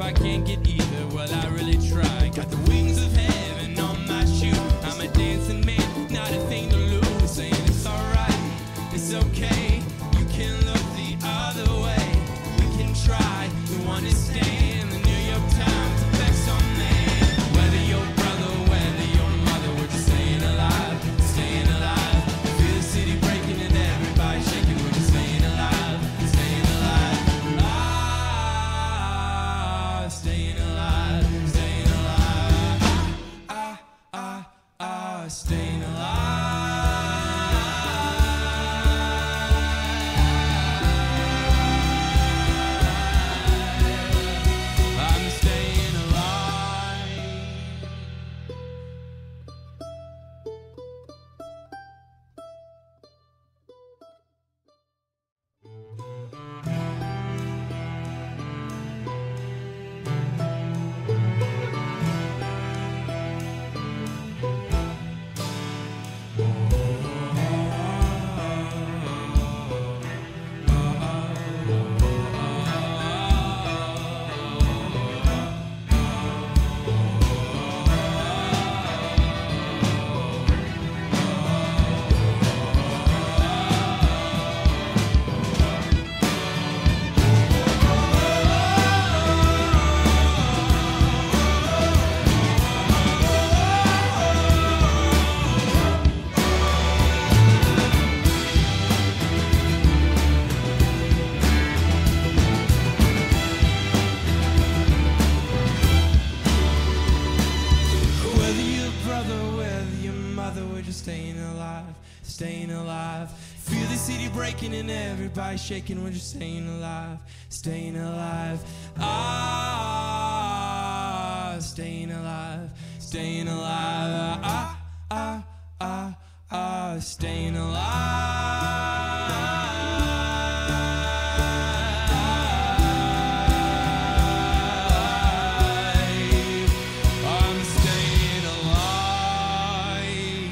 I can't get either, well, I really try. Got the wings of heaven on my shoe. I'm a dancing man, not a thing to lose. Saying it's alright, it's okay. You can look the other way. We can try to understand. The New York Times affects on man. Whether your brother, whether your mother, we're just staying alive, staying alive. Feel the city breaking and everybody shaking. We're just staying alive, staying alive. Staying alive, staying alive. Staying alive. I'm staying alive. Whether your brother, whether your mother, we're just staying alive, staying alive. Feel the city breaking and everybody shaking. We're just staying alive, staying alive. Staying alive, staying alive. Staying alive. I'm staying alive.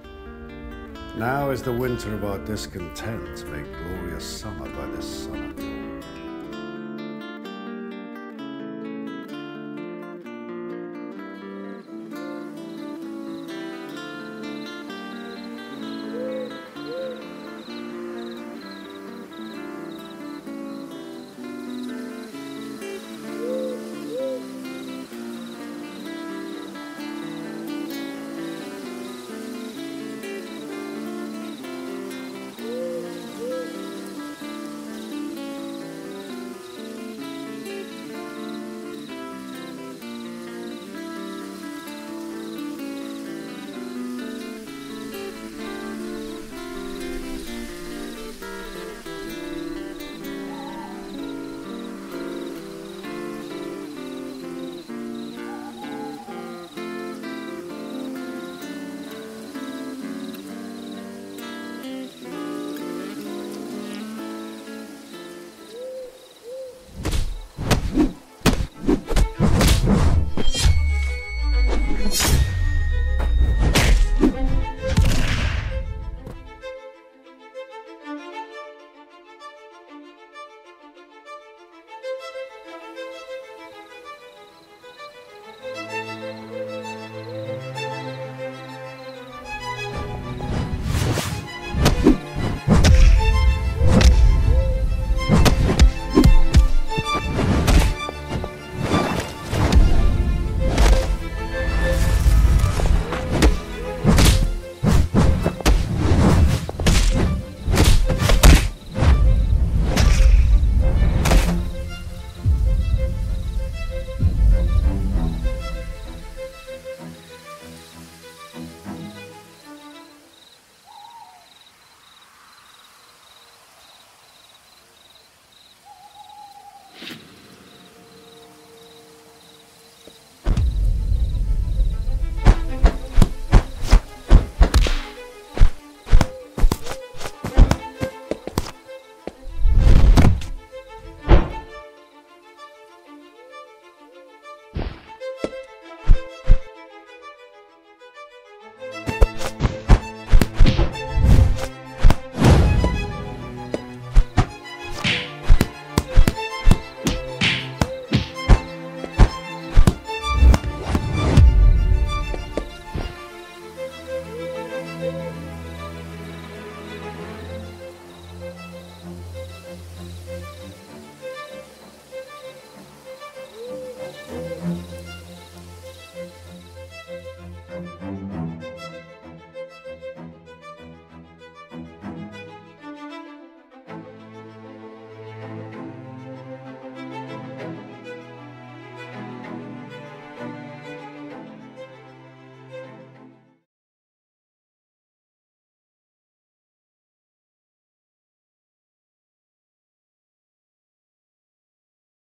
Now is the winter of our discontent, made glorious summer by this sonnet.